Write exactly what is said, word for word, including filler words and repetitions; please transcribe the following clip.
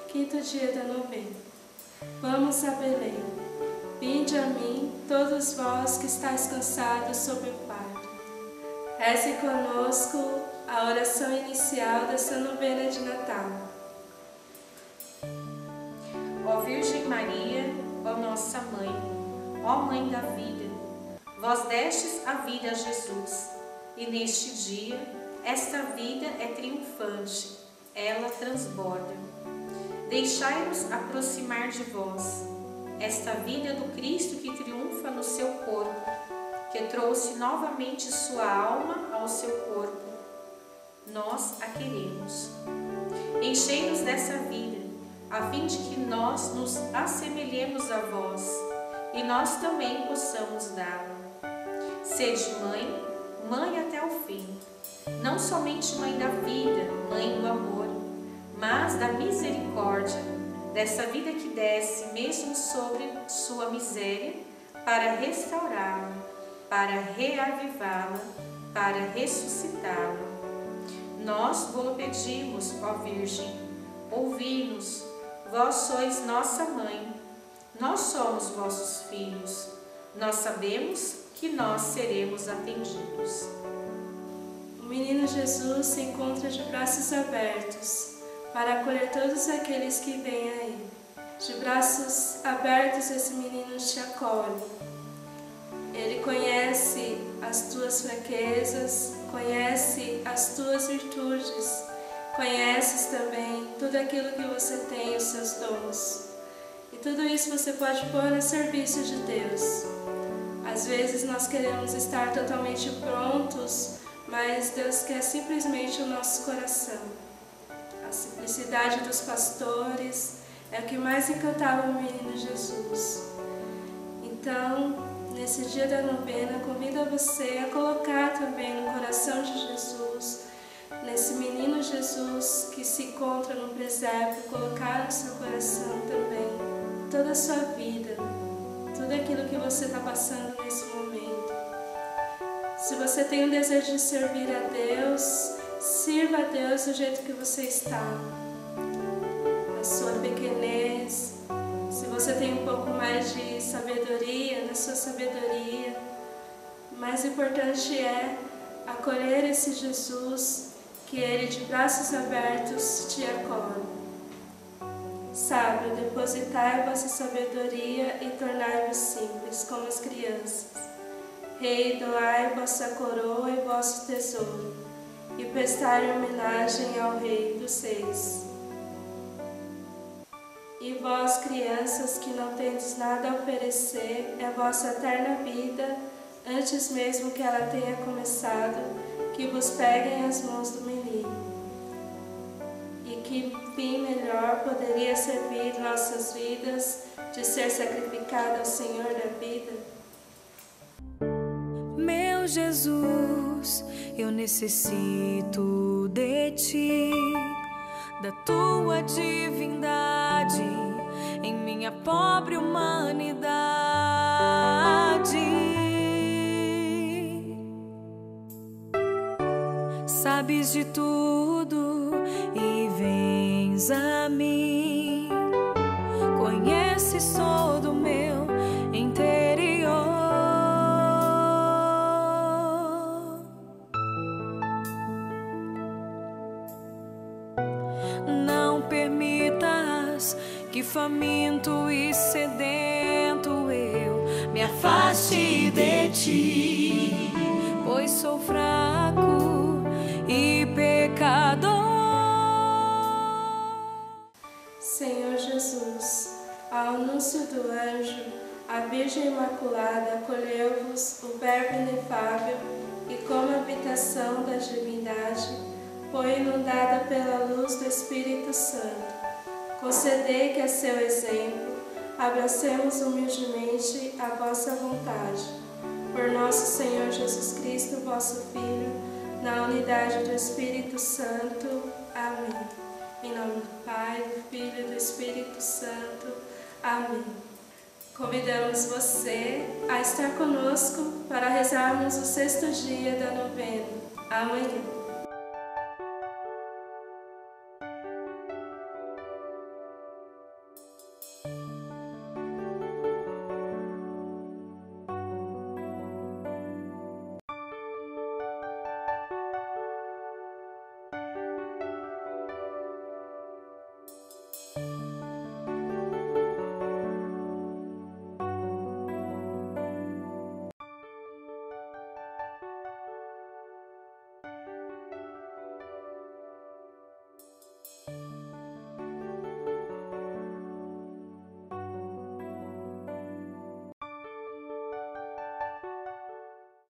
quinto dia da novena. Vamos a Belém. Vinde a mim, todos vós que estáis cansados sob o fardo. Reze conosco a oração inicial dessa novena de Natal. Ó Virgem Maria, ó nossa Mãe, ó Mãe da vida, vós destes a vida a Jesus, e neste dia, esta vida é triunfante, ela transborda. Deixai-nos aproximar de vós, esta vida do Cristo que triunfa no seu corpo, que trouxe novamente sua alma ao seu corpo. Nós a queremos. Enchei-nos dessa vida, a fim de que nós nos assemelhemos a vós, e nós também possamos dá-la. Sede mãe, mãe até o fim, não somente mãe da vida, mãe do amor, mas da misericórdia, dessa vida que desce mesmo sobre sua miséria, para restaurá-la, para reavivá-la, para ressuscitá-la. Nós vos pedimos, ó Virgem, ouvi-nos, vós sois nossa mãe, nós somos vossos filhos, nós sabemos que nós seremos atendidos. O menino Jesus se encontra de braços abertos para acolher todos aqueles que vêm a Ele. De braços abertos esse menino te acolhe. Ele conhece as tuas fraquezas, conhece as tuas virtudes, conheces também tudo aquilo que você tem, os seus dons. E tudo isso você pode pôr a serviço de Deus. Às vezes nós queremos estar totalmente prontos, mas Deus quer simplesmente o nosso coração. A simplicidade dos pastores é o que mais encantava o menino Jesus. Então, nesse dia da novena, convido você a colocar também no coração de Jesus, nesse menino Jesus que se encontra no presépio, colocar no seu coração também toda a sua vida, tudo aquilo que você está passando nesse momento. Se você tem o desejo de servir a Deus, sirva a Deus do jeito que você está, na sua pequenez. Se você tem um pouco mais de sabedoria, na sua sabedoria, o mais importante é acolher esse Jesus, que Ele de braços abertos te acolhe. Sábio, depositai vossa sabedoria e tornai-vos simples, como as crianças. Rei, doai vossa coroa e vosso tesouro, e prestai homenagem ao Rei dos Reis. E vós, crianças, que não tendes nada a oferecer, é vossa eterna vida, antes mesmo que ela tenha começado, que vos peguem as mãos do menino. E que fim melhor poderia servir nossas vidas de ser sacrificado ao Senhor da vida? Meu Jesus, eu necessito de Ti, da Tua divindade em minha pobre humanidade. Sabes de tudo e vens a mim, conheces todo o meu interior. Não permitas que faminto e sedento eu me afaste de Ti, pois sou fraco e pecador. Senhor Jesus, ao anúncio do anjo, a Virgem Imaculada acolheu-vos o Verbo inefável e como habitação da divindade, foi inundada pela luz do Espírito Santo. Concedei que a seu exemplo abracemos humildemente a vossa vontade. Por nosso Senhor Jesus Cristo, vosso Filho, na unidade do Espírito Santo. Amém. Em nome do Pai, do Filho e do Espírito Santo. Amém. Convidamos você a estar conosco para rezarmos o sexto dia da novena, amanhã.